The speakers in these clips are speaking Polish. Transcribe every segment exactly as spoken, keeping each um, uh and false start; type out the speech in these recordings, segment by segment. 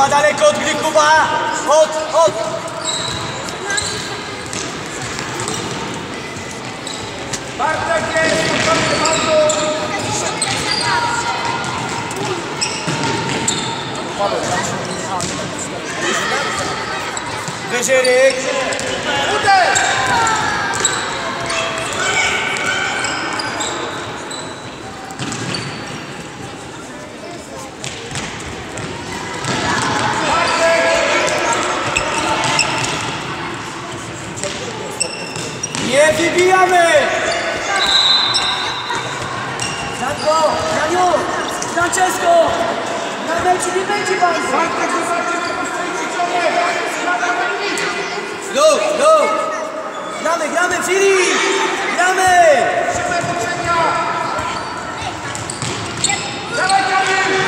Kuba daleko od gry, Kuba! Od, od! Bartek jest! Wyżyryk! Uderz! Nie wybijamy! Zanko, Janiu, Francesco! Na meczu nie będzie bardzo! Go, go! Gramy, gramy, Filip! Gramy! Dawaj, Kamil!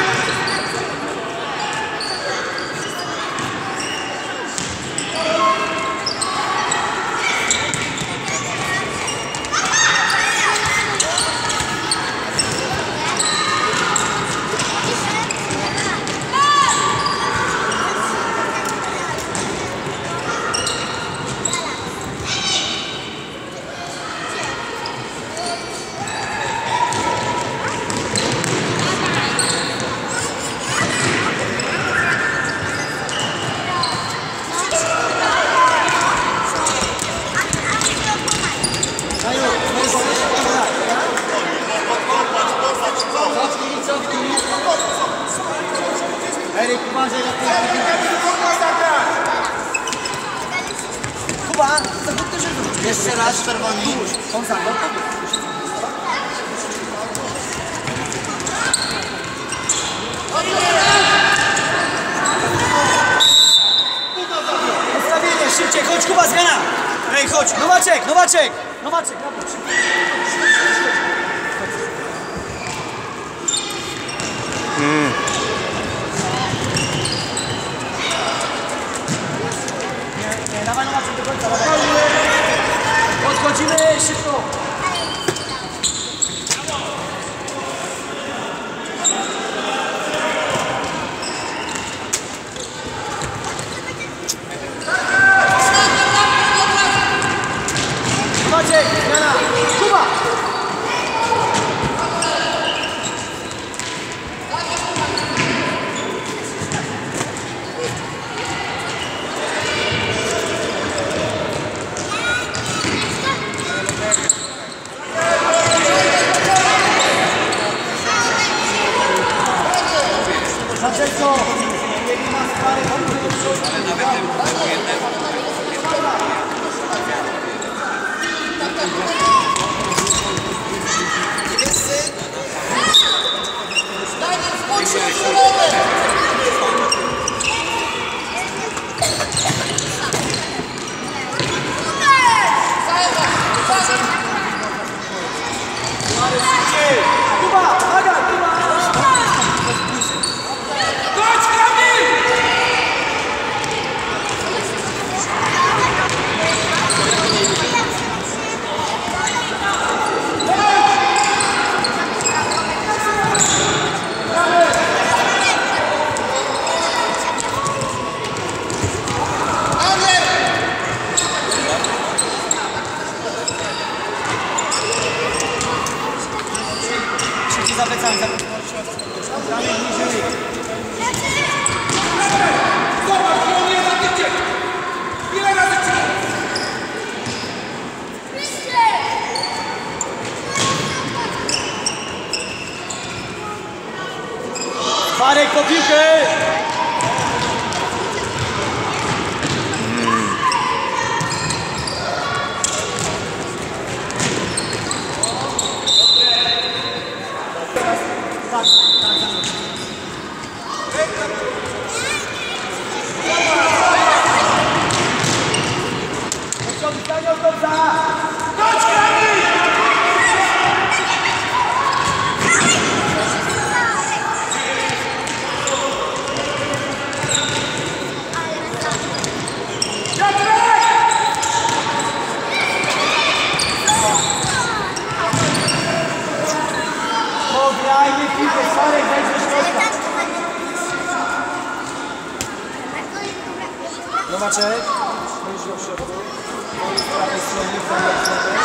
Eryk, uważaj na ten... Kuba, zachód też jest. Jeszcze raz czerwoni. On za mną. Ustawienie, szybciej, chodź Kuba, zmiana. Ej, chodź, Nowaczek, Nowaczek. Nowaczek, dobra, szybciej. Mm. Nie, nie, dawaj Nowaczek do końca, dawaj. Podchodzimy, szybko. Nowaczek, zmiana. Kuba. Francesco! Nie ma stary, ale nawet Kuba, Aga, Kuba! Za plecami, za plecami. Zobacz, on jest na tycie! Ile razy ci? Marek po piłkę! Nowaczek. Spojrzy do środku. Z prawej strony, z prawej strony.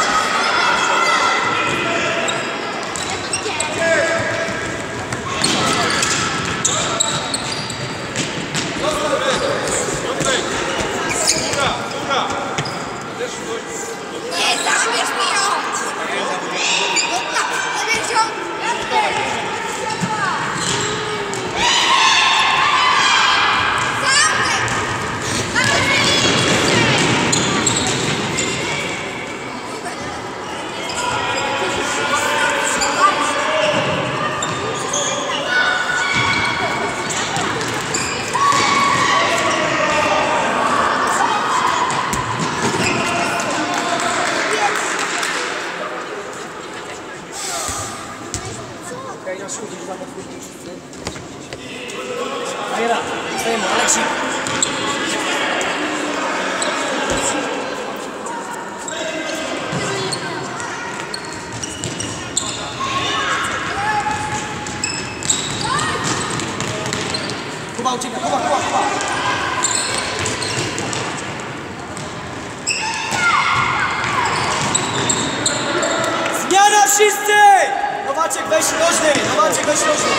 Góra, góra! Też Nie, zabierz mi ją! Dobra, zabierz ją! Okej, nasz chodzisz za podwórkiem wszyscy. Bajera, stajemy, Aleksik. Kuba ucieka, Kuba, Kuba, Kuba. Zmiana wszyscy! Nowaczek weź rożny, Nowaczek weź rożny.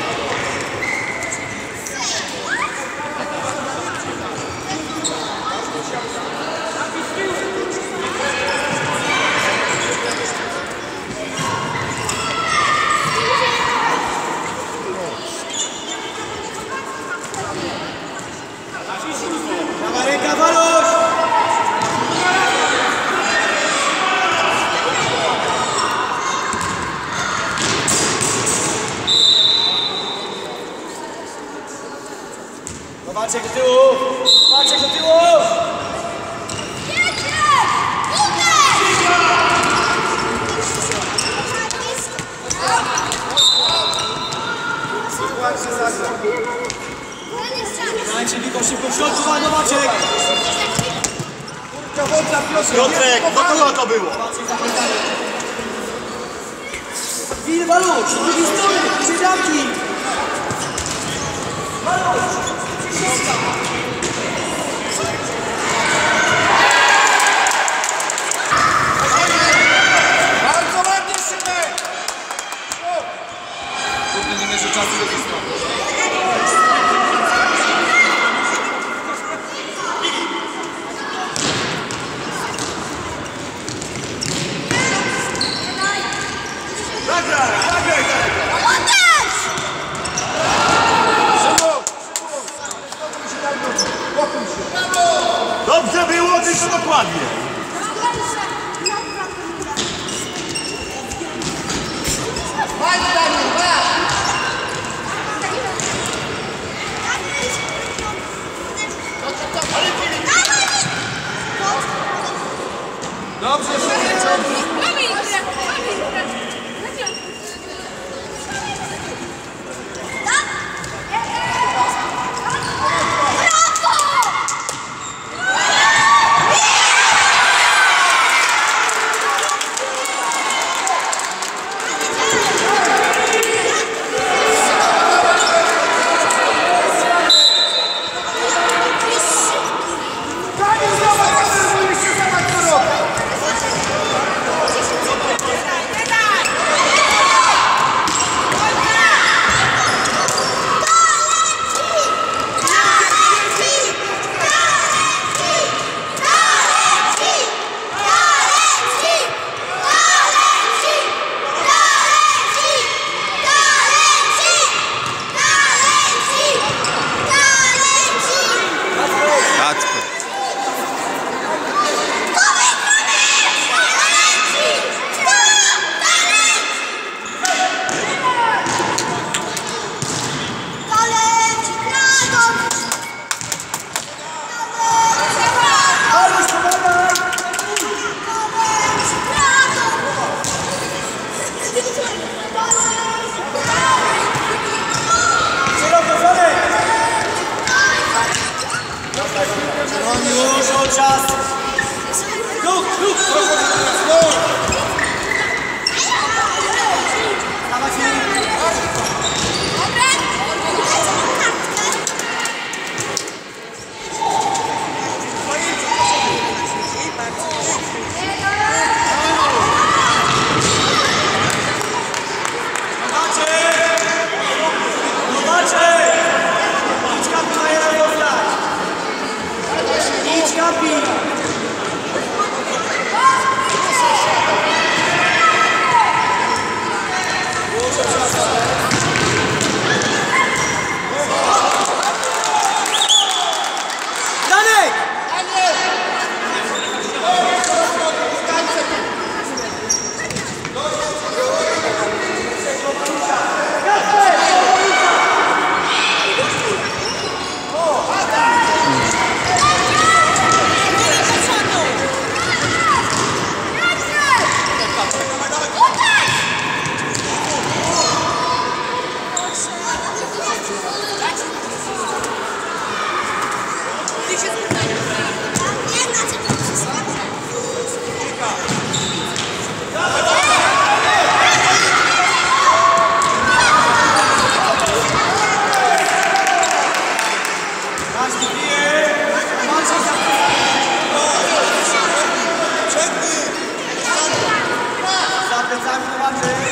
Prawa ręka, Waluś! Nowaczek do tyłu! Nowaczek do tyłu! Dajcie Wiko szybko w środku, a Nowaczek! Piotrek, do kogo to było? Wil, Waluś, z drugiej strony, siedzianki! Waluś! bardzo ładnie, Szymek! Kurde, nie mierzy czasu do tej strony. Zagraj, zagraj, zagraj! Dobrze było, tylko dokładnie. plecami do walczy.